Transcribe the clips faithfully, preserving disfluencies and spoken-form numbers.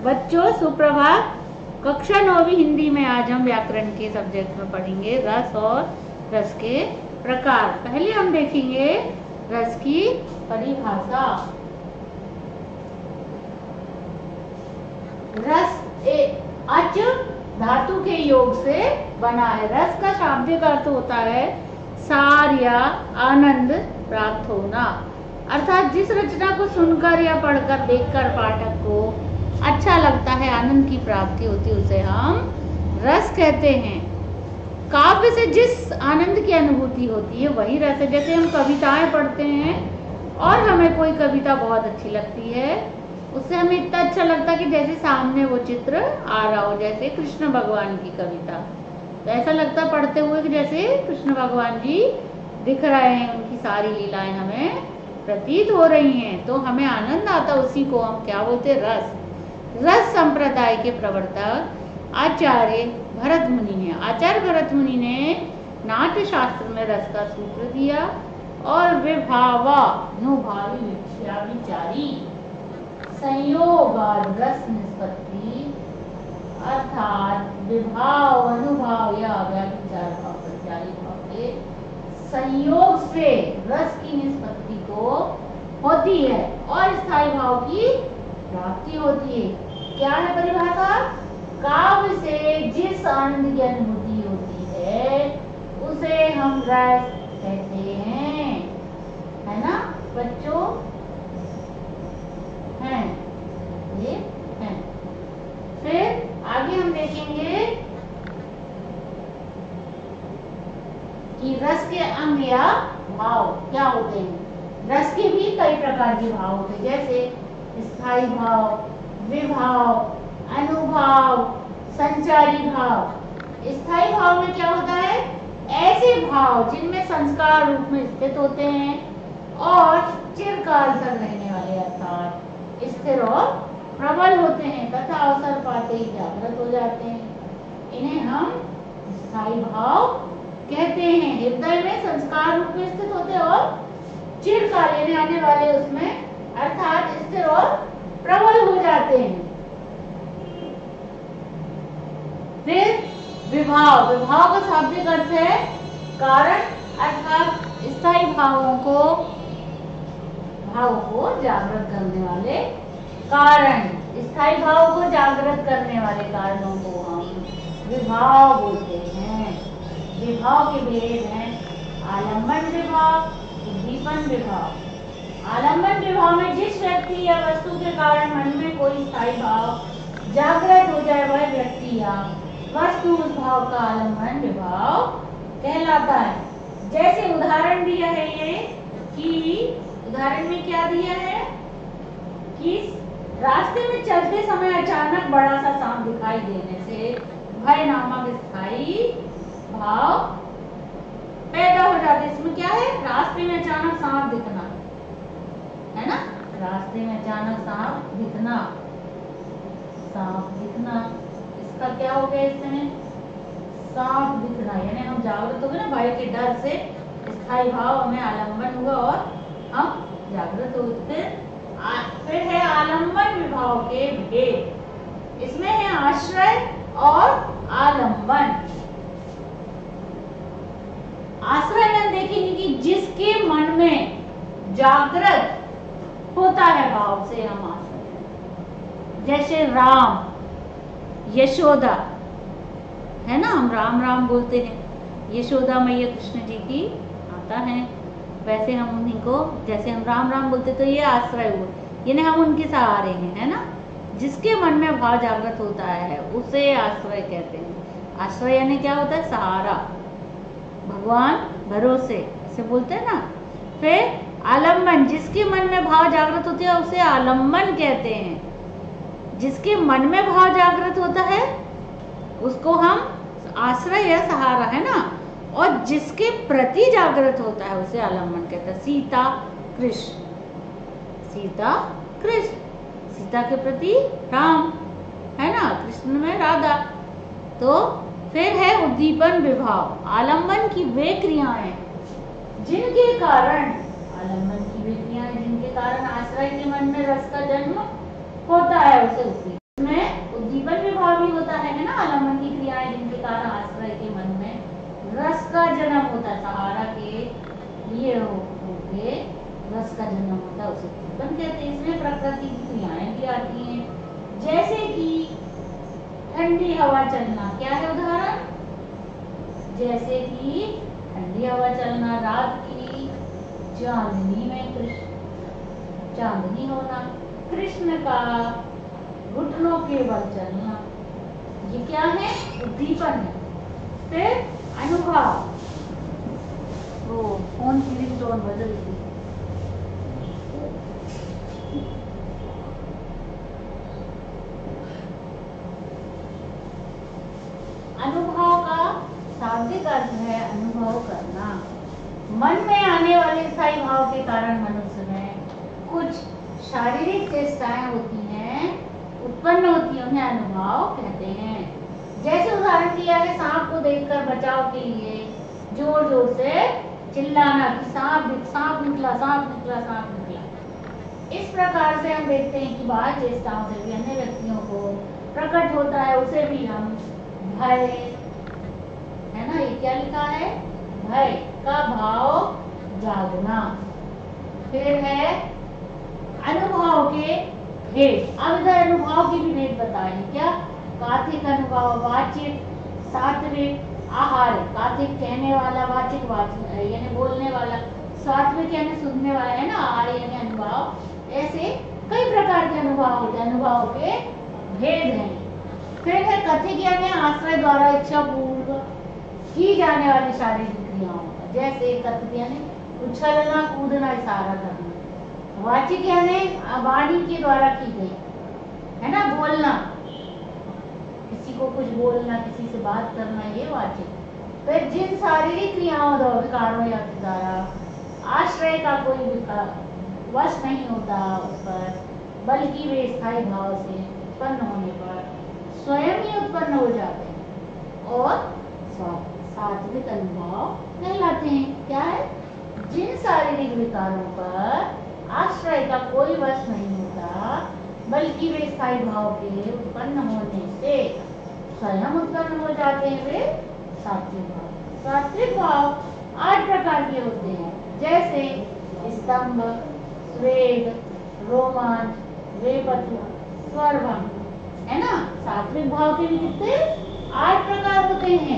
बच्चों सुप्रभात। कक्षा नौवीं हिंदी में आज हम व्याकरण के सब्जेक्ट में पढ़ेंगे रस और रस के प्रकार। पहले हम देखेंगे रस की परिभाषा। रस एक अच धातु के योग से बना है। रस का शाब्दिक अर्थ होता है सार या आनंद प्राप्त होना, अर्थात जिस रचना को सुनकर या पढ़कर देखकर पाठक को अच्छा लगता है, आनंद की प्राप्ति होती है, उसे हम रस कहते हैं। काव्य से जिस आनंद की अनुभूति होती है वही रस है। जैसे हम कविताएं पढ़ते हैं और हमें कोई कविता बहुत अच्छी लगती है, उससे हमें इतना अच्छा लगता है कि जैसे सामने वो चित्र आ रहा हो, जैसे कृष्ण भगवान की कविता, तो ऐसा लगता पढ़ते हुए कि जैसे कृष्ण भगवान जी दिख रहे हैं, उनकी सारी लीलाएं हमें प्रतीत हो रही हैं, तो हमें आनंद आता। उसी को हम क्या बोलते हैं? रस। रस संप्रदाय के प्रवर्तक आचार्य भरत मुनि हैं। आचार्य भरत मुनि ने नाट्य शास्त्र में रस का सूत्र दिया और विभावानुभावी विचारी संयोग और रस निष्पत्ति, अर्थात विभाव अनुभाव या व्याभिचार भाव प्रत्यायी भाव के संयोग से रस की निष्पत्ति को होती है और स्थायी भाव की प्राप्ति होती है। क्या है परिभाषा? काव्य से जिस आनंद की अनुभूति होती है उसे हम रस कहते हैं, है ना बच्चों? हैं ये हैं। फिर आगे हम देखेंगे कि रस के अंग या भाव क्या होते हैं। रस के भी कई प्रकार के भाव होते हैं, जैसे स्थायी भाव, विभाव, अनुभाव, संचारी भाव। स्थायी भाव में क्या होता है? ऐसे भाव जिनमें संस्कार रूप में स्थित होते हैं और चिरकाल तक रहने वाले, अर्थात स्थिर और प्रबल होते हैं तथा अवसर पाते ही जागृत हो जाते हैं। इन्हें हम स्थायी भाव कहते हैं। हृदय में संस्कार रूप में स्थित होते हैं और चिरकाल लेने आने वाले उसमें, अर्थात स्थिर और प्रबल हो जाते हैं। फिर विभाव। विभाव का शाब्दिक अर्थ है कारण, अर्थात स्थायी भावों को भाव को जागृत करने वाले कारण। स्थायी भाव को जागृत करने वाले कारणों को हम विभाव बोलते हैं। विभाव के भेद हैं आलम्बन विभाव, उद्दीपन विभाव। आलम्बन विभाव में जिस व्यक्ति या वस्तु के कारण मन में कोई स्थायी भाव जागृत हो जाए, वह व्यक्ति या वस्तु उस भाव का आलम्बन विभाव कहलाता है। जैसे उदाहरण दिया है ये कि उदाहरण में क्या दिया है कि रास्ते में चलते समय अचानक बड़ा सा सांप दिखाई देने से भय नामक स्थायी भाव पैदा हो जाते। इसमें क्या है? रास्ते में अचानक सांप दिखना, है ना? रास्ते में अचानक सांप दिखना, सांप दिखना, इसका क्या हो गया? इसमें सांप दिखना यानी हम जागृत हो गए ना, भय के डर से स्थायी भाव हमें आलम्बन हुआ और हम जागृत हो गए। फिर है आलम्बन विभाव के भेद। इसमें है आश्रय और आलम्बन। आश्रय में देखेंगे कि जिसके मन में जागृत होता है भाव से हम आश्रय, जैसे राम, यशोदा, है ना? हम राम राम बोलते हैं, यशोदा मैया कृष्ण जी की आता है, वैसे हम उन्हीं को, जैसे हम राम राम बोलते तो ये आश्रय हुआ, यानी हम उनके सहारे हैं, है ना? जिसके मन में भाव जागृत होता है उसे आश्रय कहते हैं। आश्रय यानी क्या होता है? सहारा, भगवान भरोसे, ऐसे बोलते हैं ना। फिर आलम्बन, जिसके मन में भाव जागृत होते हैं उसे आलम्बन कहते हैं। जिसके मन में भाव जागृत होता है उसको हम आश्रय या सहारा, है ना? और जिसके प्रति जागृत होता है उसे आलम्बन कहते हैं। सीता कृष्ण, सीता कृष्ण, सीता के प्रति राम, है ना? कृष्ण में राधा। तो फिर है उद्दीपन विभाव। आलम्बन की वे क्रियाएं जिनके कारण, आलम्बन की वे क्रियाएं जिनके कारण आश्रय के मन में रस का जन्म होता है, उसे उद्दीपन में जिसका जन्म होता है उसे कीर्तन कहते हैं। इसमें प्रकृति की क्रियाएं भी आती हैं, जैसे कि ठंडी हवा चलना। क्या है उदाहरण? जैसे कि ठंडी हवा चलना, रात की चांदनी में कृष्ण चांदनी होना, कृष्ण का घुटनों के बल चलना, ये क्या है? उद्दीपन है। फिर अनुभव, वो फोन की रिंगटोन बदल गई। अनुभव का शाब्दिक अर्थ है अनुभव करना। मन में आने वाले स्थायी भाव के कारण मनुष्य में कुछ शारीरिक चेष्टाएं होती हैं, उत्पन्न होती हैं, उन्हें अनुभव कहते हैं। जैसे उदाहरण दिया है, सांप को देखकर बचाव के लिए जोर जोर से चिल्लाना कि सांप सांप निकला सांप निकला सांप निकला। इस प्रकार से हम देखते हैं कि बाह्य चेष्टाओं से भी अन्य व्यक्तियों को प्रकट होता है, उसे भी हम भय, है ना, ये क्या लिखा है? भय का भाव जागना। फिर है अनुभव के भेद। अब इधर अनुभव के भी भेद बताए। क्या? काथिक अनुभव, वाचिक, सात्विक, आहार। काथिक कहने वाला, वाचिक यानी बोलने वाला, सात्विक यानी सुनने वाला, है ना, आहार यानी अनुभव। ऐसे कई प्रकार के अनुभव होते हैं, अनुभव के भेद हैं। फिर है कथिक यानी आश्रय द्वारा इच्छा पूर्व की जाने वाली शारीरिक क्रियाओं का। जैसे कथिक यानी उछलना, कूदना, इशारा करना। वाचिक यानी वाणी के द्वारा की गई, है ना, बोलना, किसी को कुछ बोलना, किसी से बात करना, ये वाचिक। फिर जिन शारीरिक क्रियाओं विकारों या द्वारा आश्रय का कोई वश नहीं होता उस पर, बल्कि वे स्थायी भाव से उत्पन्न होने पर स्वयं ही उत्पन्न हो जाते हैं और सात्विक अनुभव कहलाते हैं। क्या है? जिन शारीरिक विकारों पर आश्रय का कोई वश नहीं होता, बल्कि वे स्थायी भाव के उत्पन्न होने से स्वयं उत्पन्न हो जाते हैं, वे सात्विक भाव। सात्विक भाव आठ प्रकार के होते हैं, जैसे स्तंभ, स्वेग, रोमांच, वेपतु, स्वरभंग, है ना। सात्विक भाव के भी कितने? आठ प्रकार होते हैं।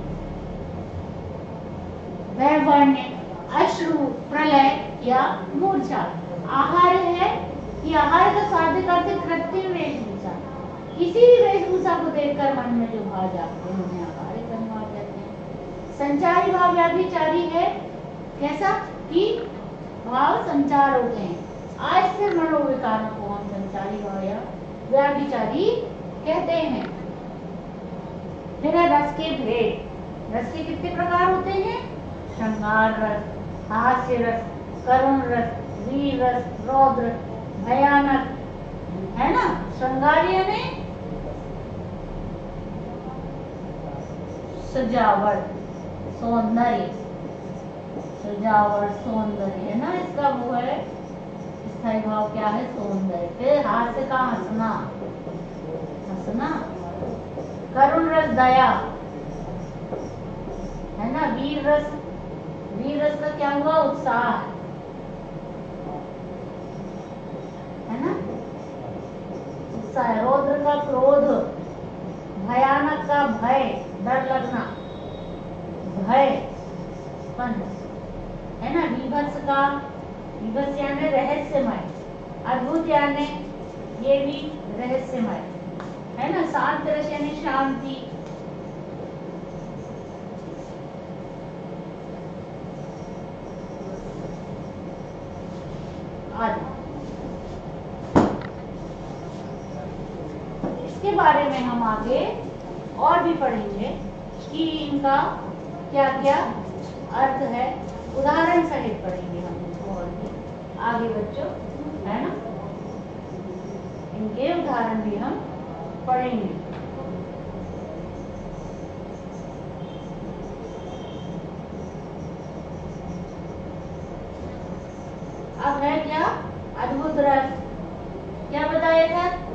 वैवर्ण्य, अश्रु, प्रलय या मूर्छा। आहार है कि आहार का शाब्दिक अर्थ कृत्रिम वेशभूषा। किसी भी वेशभूषा को देखकर मन में जो भाव जागते हैं उन्हें आहारिक अनुभव कहते हैं। संचारी भाव व्याभिचारी है। कैसा? कि भाव संचार होते हैं। अस्थिर मनोविकारों को हम संचारी भाव या व्याभिचारी कहते हैं। फिर है रस के भेद। रस के कितने प्रकार होते हैं? श्रृंगार रस, हास्य रस, करुण रस, वीर रस, रौद्र, भयानक, है ना। श्रृंगार यानी सजावट, सौंदर्य, सजावट, सौंदर्य, है ना, इसका वो है स्थायी भाव क्या है? सौंदर्य। फिर हास्य का हंसना, हंसना। करुण रस दया, है ना। वीर रस, वीर रस का क्या हुआ? उत्साह, है ना, उत्साह। रौद्र का क्रोध, भयानक का भय, डर लगना, भय, है ना। विभत्स का, विभत्स यानी रहस्यमय, अद्भुत यानी ये भी रहस्यमय, है ना। शांत रस यानी शांति, आदि। इसके बारे में हम आगे और भी पढ़ेंगे कि इनका क्या क्या अर्थ है, उदाहरण सहित पढ़ेंगे हम इसको और भी आगे बच्चों, है ना। इनके उदाहरण भी हम पढ़ेंगे। अब है क्या? अद्भुत रस। क्या बताया था?